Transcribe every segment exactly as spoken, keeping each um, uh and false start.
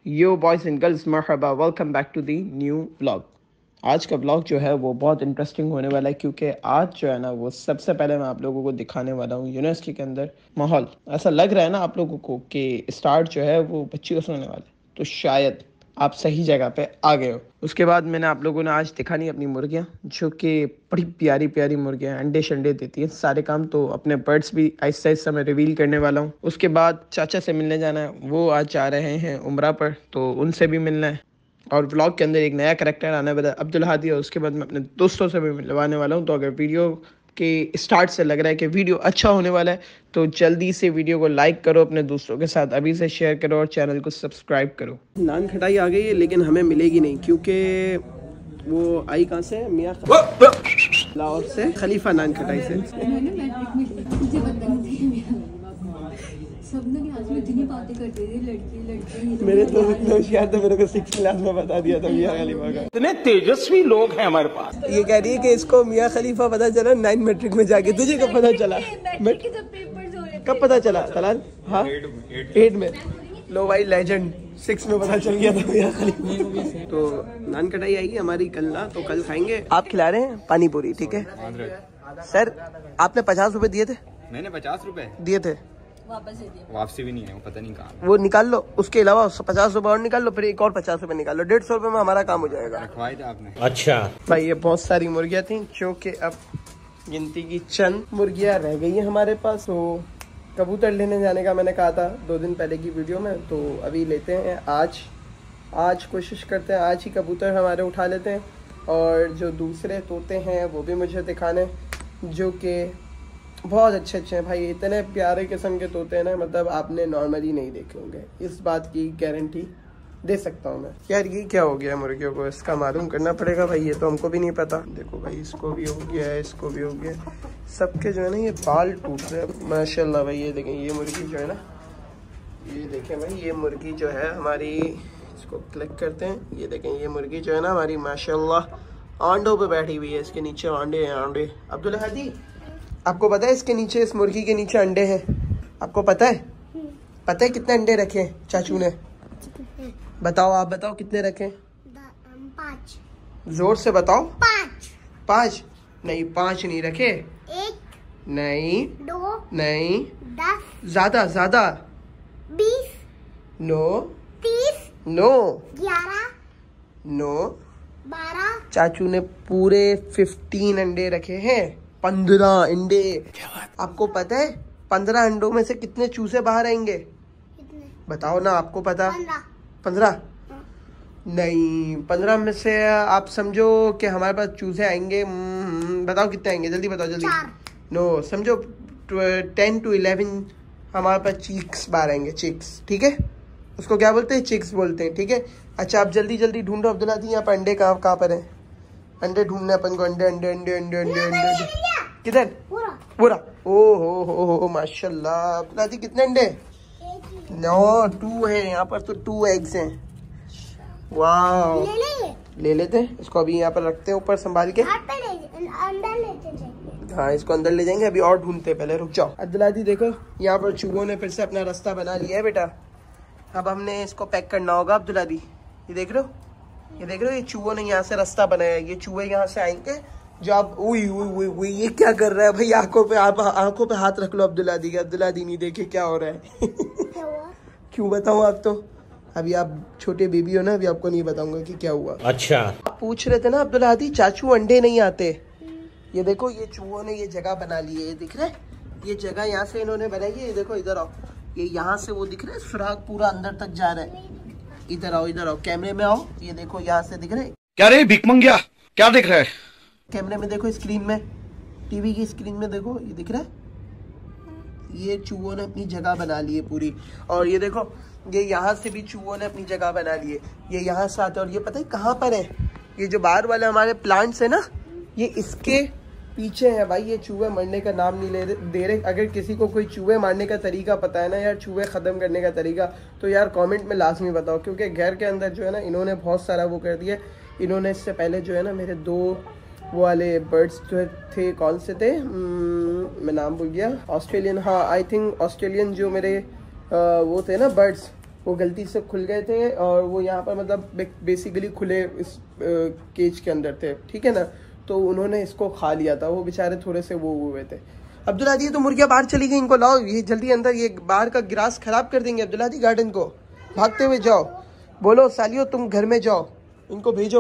Yo boys and girls मरहबा, welcome back to the new vlog. आज का vlog जो है वो बहुत इंटरेस्टिंग होने वाला है क्योंकि आज जो है ना वो सबसे पहले मैं आप लोगों को दिखाने वाला हूँ यूनिवर्सिटी के अंदर माहौल। ऐसा लग रहा है ना आप लोगों को कि स्टार्ट जो है वो बच्ची से होने वाला है, तो शायद आप सही जगह पे आ गए हो। उसके बाद मैंने आप लोगों ने आज दिखानी अपनी मुर्गियाँ, जो कि बड़ी प्यारी प्यारी मुर्गियाँ अंडे शंडे देती हैं। सारे काम तो अपने बर्ड्स भी आहिस्ता आहिस्ता मैं रिवील करने वाला हूँ। उसके बाद चाचा से मिलने जाना है, वो आज जा रहे हैं उम्रा पर, तो उनसे भी मिलना है। और व्लॉग के अंदर एक नया करैक्टर आने वाला है अब्दुल हादी, और उसके बाद मैं अपने दोस्तों से भी मिलवाने वाला हूँ। तो अगर वीडियो के स्टार्ट से लग रहा है कि वीडियो अच्छा होने वाला है तो जल्दी से वीडियो को लाइक करो, अपने दोस्तों के साथ अभी से शेयर करो और चैनल को सब्सक्राइब करो। नान खटाई आ गई है लेकिन हमें मिलेगी नहीं क्योंकि वो आई कहाँ से, मियाँ लाहौर से, खलीफा नान खटाई से। सबने क्लास में इतनी बातें करते थे, लड़के लड़के। मेरे तो इतने होशियार थे, मेरे को सिक्स क्लास में बता दिया था मियाँ खलीफा का। इतने तेजस्वी लोग हैं हमारे पास। ये कह रही है कि इसको मियाँ खलीफा पता चला नाइन मैट्रिक में जाके। तुझे कब पता चला? कब पता चला तलाल? हाँ एट में। लो भाई लेजेंड, सिक्स में पता चल गया था मियाँ खलीफा। तो नान कटाई आएगी हमारी कल ना, तो कल खाएंगे। आप खिला रहे हैं पानी पूरी, ठीक है सर। आपने पचास रुपए दिए थे? मैंने पचास रुपए दिए थे, वापस दे दिया। वापसी भी नहीं है, वो पता नहीं कहाँ। वो निकाल लो, उसके अलावा पचास रुपए और निकाल लो, फिर एक और पचास रुपए निकाल लो। डेढ़ सौ रुपए में हमारा काम हो जाएगा। रखवाए थे आपने? अच्छा भाई, ये बहुत सारी मुर्गियाँ थी जो कि अब गिनती की चंद मुर्गियाँ रह गई हैं हमारे पास। तो कबूतर लेने जाने का मैंने कहा था दो दिन पहले की वीडियो में, तो अभी लेते हैं आज। आज कोशिश करते हैं आज ही कबूतर हमारे उठा लेते हैं। और जो दूसरे तोते हैं वो भी मुझे दिखाने, जो कि बहुत अच्छे अच्छे हैं भाई। इतने प्यारे किस्म के तोते हैं ना, मतलब आपने नॉर्मली नहीं देखे होंगे, इस बात की गारंटी दे सकता हूँ मैं। यार ये क्या हो गया मुर्गियों को, इसका मालूम करना पड़ेगा भाई, ये तो हमको भी नहीं पता। देखो भाई, इसको भी हो गया है, इसको भी हो गया, सबके जो है ना ये बाल टूट रहे हैं माशाल्लाह भाई। ये देखें, ये मुर्गी जो है ना, ये देखें भाई, ये मुर्गी जो है हमारी, इसको क्लिक करते हैं, ये देखें ये मुर्गी जो है ना हमारी माशाल्लाह आंडों पे बैठी हुई है। इसके नीचे अंडे हैं, अंडे। अब्दुल हादी, आपको पता है इसके नीचे, इस मुर्गी के नीचे अंडे हैं? आपको पता है? पता है कितने अंडे रखे हैं चाचू ने? बताओ, आप बताओ कितने रखे? पाँच। जोर से बताओ। पाँच। पाँच नहीं, पाँच नहीं रखे। एक नहीं, दो नहीं, दस, ज्यादा ज्यादा। बीस, नो, तीस, नो, ग्यारह, नो। बारह। चाचू ने पूरे फिफ्टीन अंडे रखे हैं। पंद्रह अंडे। आपको पता है पंद्रह अंडों में से कितने चूजे बाहर आएंगे? कितने? बताओ ना, आपको पता? पंद्रह। पंद्रह नहीं, पंद्रह में से आप समझो कि हमारे पास चूजे आएंगे। बताओ कितने आएंगे, जल्दी बताओ जल्दी। चार। नो, समझो टेन टू इलेवन हमारे पास चिक्स बाहर आएंगे। चिक्स, ठीक है, उसको क्या बोलते हैं? चिक्स बोलते हैं, ठीक है। अच्छा, आप जल्दी जल्दी ढूंढो अब्दुल्ला दी, यहाँ पर अंडे कहाँ कहाँ पर है? अंडे ढूंढने अपन को, अंडे अंडे अंडे अंडे अंडे अंडे। किधर? पूरा। पूरा। ओ हो हो हो माशाल्लाह। अब्दुल्ला दी कितने अंडे? नो, टू है यहाँ पर, तो टू एग्स हैं। वाह, ले ले ले लेते हैं इसको, अभी यहाँ पर रखते हैं ऊपर संभाल के। अंदर लेते जाएंगे। हाँ, इसको अंदर ले जाएंगे, अभी और ढूंढते हैं, पहले रुक जाओ। अब्दुल्ला दी देखो, यहाँ पर चूहों ने फिर से अपना रास्ता बना लिया है बेटा। अब हमने इसको पैक करना होगा अब्दुल्ला दी। ये देख रहे हो, ये देख रहे हो, ये चूहों ने यहाँ से रास्ता बनाया है। ये चूहे यहाँ से आएंगे जो आप, उई उई उई उई, ये क्या कर रहा है भाई? आंखों पे, आप आंखों पे हाथ रख लो अब्दुल्ला दी के। अब्दुल्ला दी नहीं देखे क्या हो रहा है। क्या हुआ? क्यों बताऊँ? आप तो अभी आप छोटे बेबी हो ना, अभी आपको नहीं बताऊंगा कि क्या हुआ। अच्छा, आप पूछ रहे थे ना अब्दुल्ला दी, चाचू अंडे नहीं आते। ये देखो, ये चूहों ने ये जगह बना ली है, दिख रहा है? ये जगह यहाँ से इन्होंने बनाई है। ये देखो, इधर आओ, ये यहाँ से वो दिख रहा है, सुराग पूरा अंदर तक जा रहा है। इधर आओ, इधर आओ, कैमरे में आओ। ये देखो, यहाँ से दिख रहा है। क्या रे भिकमंगिया, क्या देख रहा है? कैमरे में देखो, स्क्रीन में, टीवी की स्क्रीन में देखो, ये दिख रहा है। ये चूहों ने अपनी जगह बना ली है पूरी। और ये देखो, ये यहाँ से भी चूहों ने अपनी जगह बना ली है। ये यहाँ से आते, और ये पता है कहाँ पर है? ये जो बाहर वाले हमारे प्लांट्स है ना, ये इसके पीछे है भाई। ये चूहे मरने का नाम नहीं ले दे रहे। अगर किसी को कोई चूहे मारने का तरीका पता है ना यार, चूहे ख़त्म करने का तरीका, तो यार कमेंट में लाजमी बताओ। क्योंकि घर के अंदर जो है ना, इन्होंने बहुत सारा वो कर दिया। इन्होंने इससे पहले जो है ना, मेरे दो वो वाले बर्ड्स जो थे, कौन से थे, hmm, मैं नाम भूल गया, ऑस्ट्रेलियन, हाँ आई थिंक ऑस्ट्रेलियन जो मेरे आ, वो थे ना बर्ड्स, वो गलती से खुल गए थे और वो यहाँ पर मतलब बेसिकली खुले इस केज के अंदर थे, ठीक है ना। तो उन्होंने इसको खा लिया था, वो बेचारे थोड़े से वो हुए थे। अब्दुल हादी तो मुर्गियाँ बाहर चली गई, इनको लाओ, ये जल्दी अंदर, ये बाहर का ग्रास खराब कर देंगे अब्दुल हादी गार्डन को। भागते हुए जाओ, बोलो सालियो तुम घर में जाओ, इनको भेजो।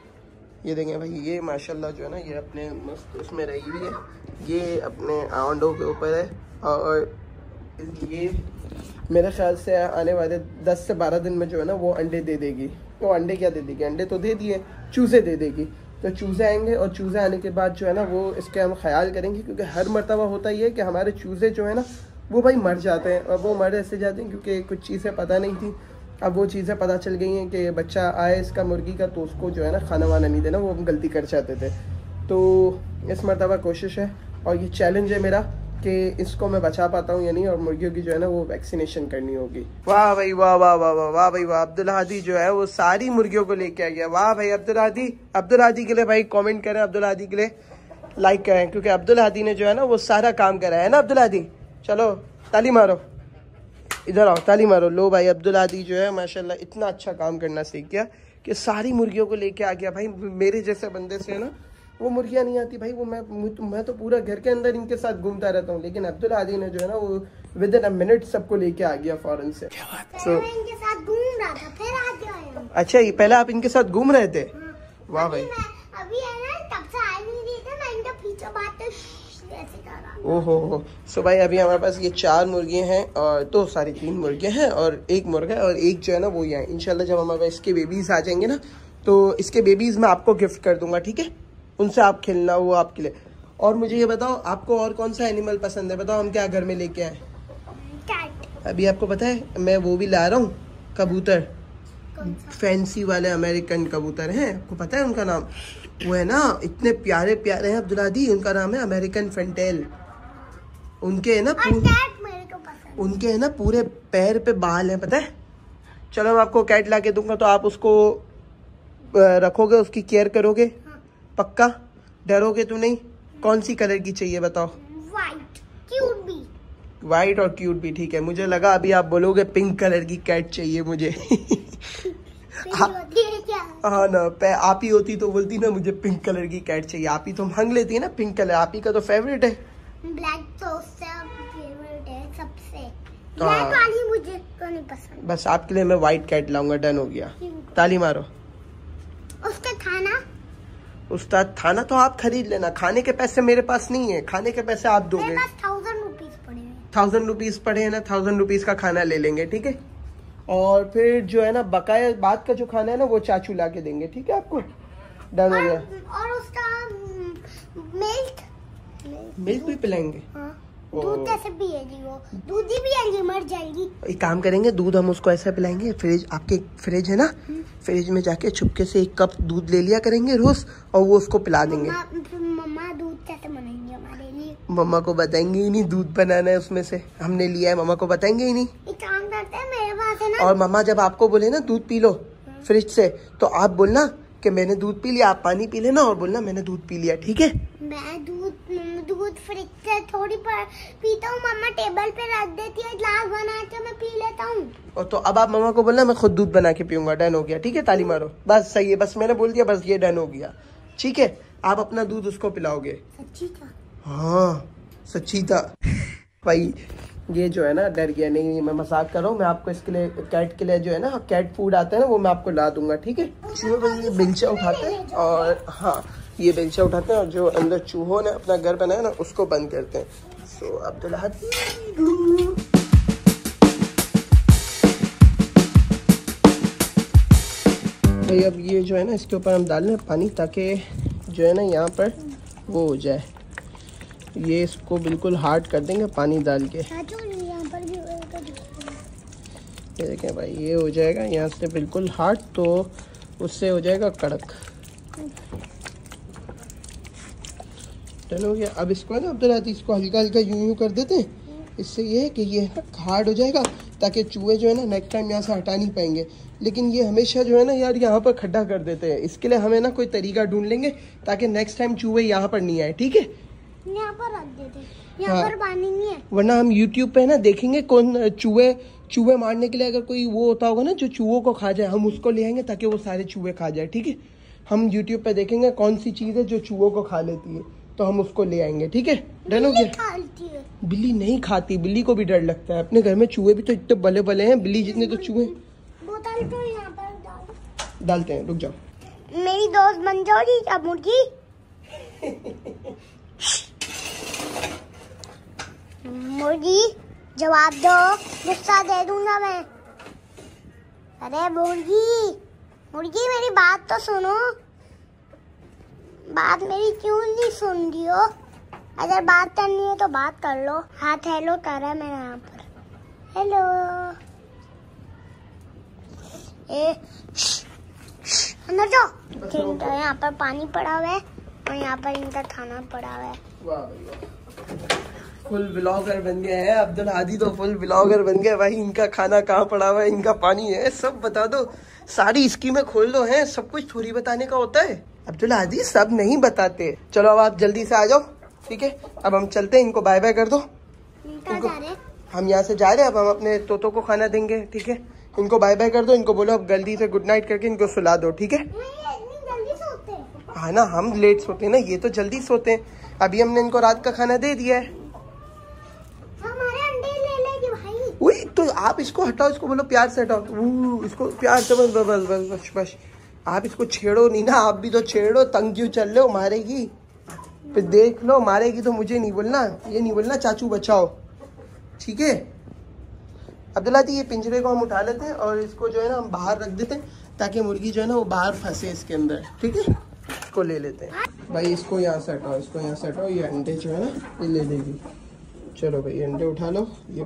ये देखें भाई, ये माशाल्लाह जो है ना ये अपने मस्त उसमें रही हुई है, ये अपने अंडों के ऊपर है। और ये मेरे ख्याल से आने वाले दस से बारह दिन में जो है ना वो अंडे दे देगी। वो तो अंडे क्या दे देगी, अंडे तो दे दिए, चूज़े दे देगी। तो चूज़े आएंगे और चूज़े आने के बाद जो है ना वो इसके हम ख्याल करेंगे, क्योंकि हर मरतबा होता ही है कि हमारे चूज़े जो है ना वो भाई मर जाते हैं। और वो मर ऐसे जाते हैं क्योंकि कुछ चीज़ें पता नहीं थी, अब वो चीज़ें पता चल गई हैं कि बच्चा आए इसका मुर्गी का, तो उसको जो है ना खाना वाना नहीं देना, वो हम गलती कर जाते थे। तो इस मरतबा कोशिश है और ये चैलेंज है मेरा कि इसको मैं बचा पाता हूँ या नहीं, और मुर्गियों की जो है ना वो वैक्सीनेशन करनी होगी। वाह भाई वाह वाह वाह वाह वाह भाई वाह, अब्दुल हादी जो है वो सारी मुर्गियों को लेके आ गया। वाह भाई अब्दुल हादी, अब्दुल हादी के लिए भाई कमेंट करें, अब्दुल हादी के लिए लाइक करें, क्योंकि अब्दुल हादी ने जो है ना वो सारा काम करा है ना अब्दुल हादी। चलो ताली मारो, इधर आओ ताली मारो। लो भाई अब्दुल हादी जो है माशाल्लाह इतना अच्छा काम करना सीख गया कि सारी मुर्गियों को लेके आ गया। भाई मेरे जैसे बंदे से है ना वो मुर्गियाँ नहीं आती भाई, वो मैं मैं तो पूरा घर के अंदर इनके साथ घूमता रहता हूँ, लेकिन अब्दुल हादी ने जो है ना वो विद इन अ मिनट सबको लेके आ गया फौरन से। so, मैं इनके साथ घूम रहा था, फिर आ गया। अच्छा, ये पहले आप इनके साथ घूम रहे थे? वाह भाई, अभी है ना तब से आ नहीं रही थी, मैं इनके पीछे बात ऐसे कर रहा। ओहो हो। सो भाई अभी हमारे पास ये चार मुर्गियाँ हैं, और तो सारी तीन मुर्गियाँ हैं और एक मुर्गा है, और एक जो है ना वो यहाँ इंशाल्लाह जब हमारे पास इसके बेबीज आ जाएंगे ना तो इसके बेबीज मैं आपको गिफ्ट कर दूंगा, ठीक है? उनसे आप खेलना, वो आपके लिए। और मुझे ये बताओ आपको और कौन सा एनिमल पसंद है, बताओ हम क्या घर में लेके आए। कैट। अभी आपको पता है मैं वो भी ला रहा हूँ, कबूतर, फैंसी वाले अमेरिकन कबूतर हैं, आपको पता है उनका नाम? वो है ना इतने प्यारे प्यारे हैं अब्दुल हादी, उनका नाम है अमेरिकन फैंटेल। उनके है ना उनके है ना पूरे पैर पे बाल हैं, पता है? चलो मैं आपको कैट ला के दूंगा तो आप उसको रखोगे, उसकी केयर करोगे? पक्का? डरोगे तो नहीं? कौन सी कलर की चाहिए बताओ? वाइट क्यूट भी। वाइट और क्यूट भी, ठीक है। मुझे लगा अभी आप बोलोगे पिंक कलर की कैट चाहिए मुझे। हाँ ना, आप ही होती तो बोलती ना मुझे पिंक कलर की कैट चाहिए, आप ही तो मांग लेती है ना पिंक कलर, आप ही का तो फेवरेट है। ब्लैक तो फेवरेट है सबसे, ब्लैक वाली मुझे तो नहीं पसंद। बस आपके लिए मैं व्हाइट कैट लाऊंगा, डन हो गया। ताली मारो। उसका खाना उस्ताद थाना तो आप खरीद लेना, खाने के पैसे मेरे पास नहीं है, खाने के पैसे आप दोगे। मेरे पास थाउजेंड रुपीज पड़े हैं। थाउजेंड रुपीज पड़े हैं ना, थाउजेंड रुपीज का खाना ले लेंगे, ठीक है? और फिर जो है ना बकाया बाद का जो खाना है ना वो चाचू ला के देंगे, ठीक है आपको? डन हो गया। और उसका मिल्क मिल्क भी पिलाएंगे? हाँ। दूध कैसे पिएगी वो? दूध ही पिएगी, मर जाएगी। एक काम करेंगे, दूध हम उसको ऐसा पिलाएंगे, फ्रिज आपके फ्रिज है ना, फ्रिज में जाके चुपके से एक कप दूध ले लिया करेंगे रोज और वो उसको पिला देंगे। मम्मा दूध कैसे बनाएंगे हमारे लिए? मम्मा को बताएंगे ही नहीं, दूध बनाना है उसमें से, हमने लिया है, मम्मा को बताएंगे ही नहीं। एक काम करते हैं, मेरे पास है ना। और मम्मा जब आपको बोले ना दूध पी लो फ्रिज से, तो आप बोलना कि मैंने दूध पी लिया, आप पानी पी लेना और बोलना मैंने दूध पी लिया, ठीक है? मैं दूध दूध फ्रिज से थोड़ी पर पीता हूँ, मम्मा टेबल पे रख देती है, ग्लास बना के मैं पी लेता हूँ। और तो अब आप मम्मा को बोलना मैं खुद दूध बना के पीऊंगा, डन हो गया, ठीक है? ताली मारो। बस सही है, बस मैंने बोल दिया, बस ये डन हो गया, ठीक है? आप अपना दूध उसको पिलाओगे। सच्ची था? हाँ सच्ची था। भाई ये जो है ना डर गया, नहीं मैं मजाक कर रहा हूँ, मैं आपको इसके लिए कैट के लिए जो है ना कैट फूड आता है ना वो मैं आपको ला दूंगा, ठीक है? चूहे ये बेलचा उठाते हैं और हाँ ये बेलचा उठाते हैं और जो अंदर चूहों ने अपना घर बनाया ना उसको बंद करते हैं। सो अब्दुल हादी भाई अब ये जो है ना इसके ऊपर हम डाल लें पानी, ताकि जो है ना यहाँ पर वो हो जाए, ये इसको बिल्कुल हार्ड कर देंगे पानी डाल के। ये देखें भाई ये हो जाएगा यहाँ से बिल्कुल हार्ड, तो उससे हो जाएगा कड़क। डन हो गया। अब इसको है ना अब्दुल हादी इसको हल्का हल्का यूं यूं कर देते हैं, इससे ये है कि ये हार्ड हो जाएगा, ताकि चूहे जो है ना नेक्स्ट टाइम यहाँ से हटा नहीं पाएंगे। लेकिन ये हमेशा जो है ना यार यहाँ पर खड्डा कर देते हैं, इसके लिए हमें ना कोई तरीका ढूंढ लेंगे ताकि नेक्स्ट टाइम चूहे यहाँ पर नहीं आए, ठीक है? यहाँ पर रख देते, यहाँ पर पानी नहीं है। वरना हम यूट्यूब पे ना देखेंगे कौन चूहे चूहे मारने के लिए अगर कोई वो होता होगा ना जो चूहों को खा जाए, हम उसको ले आएंगे ताकि वो सारे चूहे खा जाए, ठीक है। हम यूट्यूब पे देखेंगे कौन सी चीज़ है जो चूहों को खा लेती है, तो हम उसको ले आएंगे, ठीक है। डन हो गया। बिल्ली नहीं खाती, बिल्ली को भी डर लगता है। अपने घर में चूहे भी तो इतने बले बले हैं, बिल्ली जितने तो चूहे। बोतल तो यहाँ पर डाल डालते हैं, रुक जाओ। मेरी दोस्त बन जाओगी क्या मुर्गी? मुर्गी जवाब दो, गुस्सा दे दूंगा मैं। अरे मुर्गी, मुर्गी मेरी बात तो सुनो। बात मेरी क्यों नहीं सुन रही हो? अगर बात करनी है तो बात कर लो। हाथ हेलो करा मैंने यहाँ पर। हेलो। ए अंदर जाओ। ठीक है, यहाँ पर पानी पड़ा हुआ है और यहाँ पर इनका खाना पड़ा हुआ है। वाह भाई वाह, फुल ब्लॉगर बन गए हैं अब्दुल हादी, तो फुल ब्लॉगर बन गए भाई। इनका खाना कहाँ पड़ा हुआ है, इनका पानी है, सब बता दो। सारी स्कीमें खोल दो हैं, सब कुछ थोड़ी बताने का होता है अब्दुल हादी, सब नहीं बताते। चलो अब आप जल्दी से आ जाओ, ठीक है। अब हम चलते हैं, इनको बाय बाय कर दो। इनको हम यहाँ से जा रहे हैं, अब हम अपने तोतों को खाना देंगे, ठीक है। इनको बाय बाय कर दो, इनको बोलो अब जल्दी से गुड नाइट करके इनको सुला दो, ठीक है। हाँ ना, हम लेट सोते हैं ना, ये तो जल्दी सोते हैं। अभी हमने इनको रात का खाना दे दिया है। हमारे अंडे ले लेगी भाई। वही तो, आप इसको हटाओ, इसको बोलो प्यार से हटाओ, वो इसको प्यार से बस बस बस बस बस। आप इसको छेड़ो नहीं ना, आप भी तो छेड़ो, तंग क्यों चल रहे हो, मारेगी फिर देख लो, मारेगी तो मुझे नहीं बोलना, ये नहीं बोलना चाचू बचाओ, ठीक है। अब्दुल्ला जी ये पिंजरे को हम उठा लेते हैं और इसको जो है ना हम बाहर रख देते हैं ताकि मुर्गी जो है ना वो बाहर फंसे इसके अंदर, ठीक है। इसको ले लेते हैं भाई, इसको यहाँ से हटाओ, इसको यहाँ से हटाओ, ये अंडे जो है ना ये ले लेगी। चलो भाई अंडे उठा लो। ये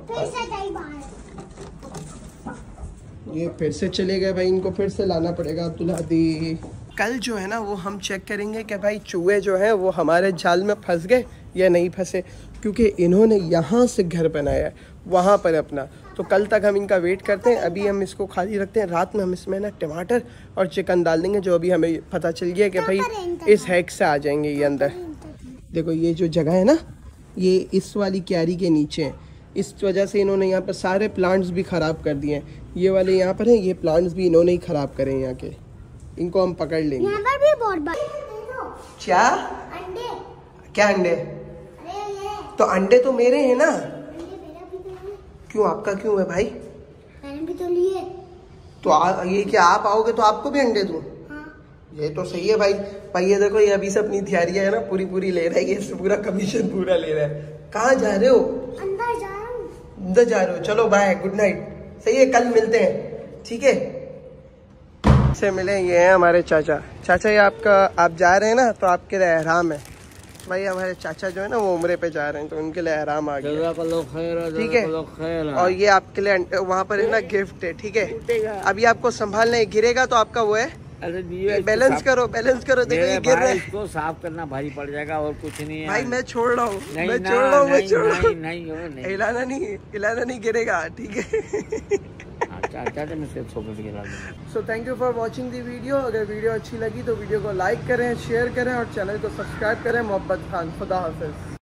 ये फिर से चले गए भाई, इनको फिर से लाना पड़ेगा अब्दुल्ला दी। कल जो है ना वो हम चेक करेंगे कि भाई चूहे जो है वो हमारे जाल में फंस गए या नहीं फंसे, क्योंकि इन्होंने यहाँ से घर बनाया है वहाँ पर अपना। तो कल तक हम इनका वेट करते हैं, अभी हम इसको खाली रखते हैं। रात में हम इसमें ना टमाटर और चिकन डाल देंगे, जो अभी हमें पता चल गया कि भाई इस हैक से आ जाएंगे ये अंदर। देखो ये जो जगह है ना, ये इस वाली क्यारी के नीचे है, इस वजह से इन्होंने यहाँ पर सारे प्लांट्स भी ख़राब कर दिए हैं। ये वाले यहाँ पर हैं, ये प्लांट्स भी इन्होंने ही ख़राब करे हैं यहाँ के। इनको हम पकड़ लेंगे। यहाँ पर भी बहुत बड़ा। क्या अंडे? क्या अंडे? अरे ये तो अंडे तो मेरे हैं ना। अंडे मेरा भी तो है। क्यों, आपका क्यों है भाई? मैंने भी तो लिए। तो आ, ये क्या आप आओगे तो आपको भी अंडे दूं? हाँ। ये तो सही है भाई। भाई ये देखो, ये अभी से अपनी तैयारियां है ना पूरी पूरी ले रहा है, ये पूरा कमीशन पूरा ले रहा है। कहाँ जा रहे हो? अंदर जा रहा हूँ। अंदर जा रहे हो, चलो बाय, गुड नाइट। सही है, कल मिलते हैं, ठीक है। से मिले, ये हैं हमारे चाचा। चाचा ये आपका, आप जा रहे हैं ना तो आपके लिए एहराम है भाई। हमारे चाचा जो है ना वो उम्रे पे जा रहे हैं, तो उनके लिए एहराम आ गया, ठीक है। और ये आपके लिए वहाँ पर है ना गिफ्ट है, ठीक है। अभी आपको संभालना है, गिरेगा तो आपका वो है, बैलेंस करो बैलेंस करो। देखो ये गिर रहा है, इसको साफ करना भारी पड़ जाएगा और कुछ नहीं है भाई। मैं छोड़ रहा हूँ, मैं ना, छोड़ रहा हूँ, मैं नहीं, छोड़ रहा हूँ। नहीं, नहीं, नहीं। हिलाना नहीं, हिलाना नहीं, गिरेगा, ठीक है। अच्छा अच्छा, तो मैं सिर्फ सोफे पे गिरा दूंगा। So thank you for watching the video. अगर वीडियो अच्छी लगी तो वीडियो को लाइक करें, शेयर करें और चैनल को सब्सक्राइब करें। मोहब्बत खान, खुदा हाफिज।